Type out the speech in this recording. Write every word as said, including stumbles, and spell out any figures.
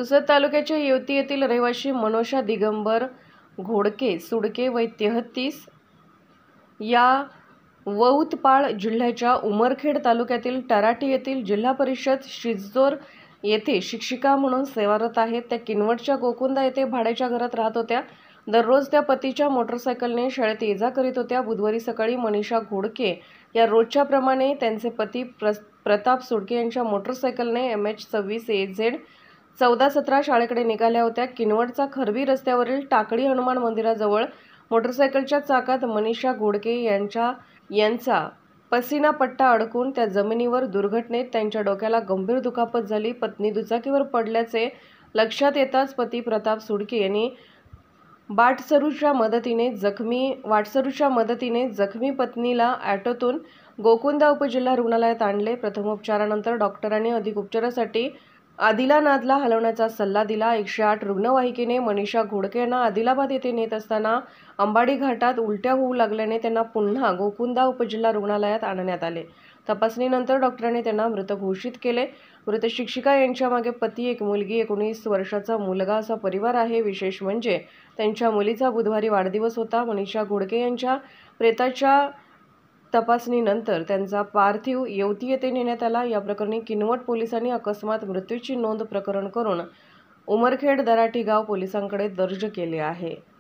पुसद तालुक्याच्या येवती येथील रहिवासी मनोषा दिगंबर घोडके सुडके वय तेहतीस या वौतपाळ जिल्ह्याच्या उमरखेड तालुक्यातील टराटी येथील जिल्हा परिषद शिजोर येथे शिक्षिका म्हणून सेवारत आहेत। त्या किनवटच्या गोकुंदा येथे भाड्याच्या घरात राहत होत्या। दररोज त्या पतीच्या मोटरसायकलने शाळेत ये जा करीत होत्या। बुधवारी सकाळी मनीषा घोडके या रोजच्या प्रमाणे त्यांचे पती प्र, प्रताप सुडके यांच्या मोटरसायकलने एम एच सव्वीस ए झेड चौदा सतरा शाळेकडे निघाल्या होत्या। किनवटचा खरबी रस्त्यावरील टाकळी हनुमान मंदिराजवळ मोटरसायकलच्या चाकात मनीषा घोडके यांच्या यांचा पसीना पट्टा अडकून त्या जमिनीवर दुर्घटनेत त्यांच्या डोक्याला गंभीर दुखापत झाली। पत्नी दुचाकीवर पडल्याचे लक्षात येताच पती प्रताप सुडके यांनी वाटसरूच्या मदतीने जखमी वाटसरूच्या मदतीने जखमी पत्नीला ऑटोतून गोकुंदा उपजिल्हा रुग्णालयात आणले। प्रथमोपचारानंतर डॉक्टरांनी अधिक उपचारासाठी आदिलाबादला हलवण्याचा सल्ला दिला। एकशे आठ रुग्णवाहिकेने मनीषा घोडके यांना आदिलाबाद येथे नेत असताना अंबाडी घाटात उलट्या होऊ लागल्याने त्यांना पुन्हा गोकुंदा उपजिल्हा रुग्णालयात आणण्यात आले। तपासणीनंतर डॉक्टरांनी त्यांना मृत घोषित केले। मृत शिक्षिका यांच्या मागे पती, एक मुलगी, एकोणीस वर्षाचा मुलगा असा परिवार आहे। विशेष म्हणजे त्यांच्या मुलीचा बुधवारी वाढदिवस होता। मनीषा घोडके यांच्या प्रेताच्या तपासणीनंतर त्यांचा पार्थिव येवती येथे नेण्यात आला। या प्रकरणी किनवट पोलिसांनी अकस्मात मृत्यूची नोंद प्रकरण करून उमरखेड दराटी गाव पोलिसांकडे दर्ज केले आहे।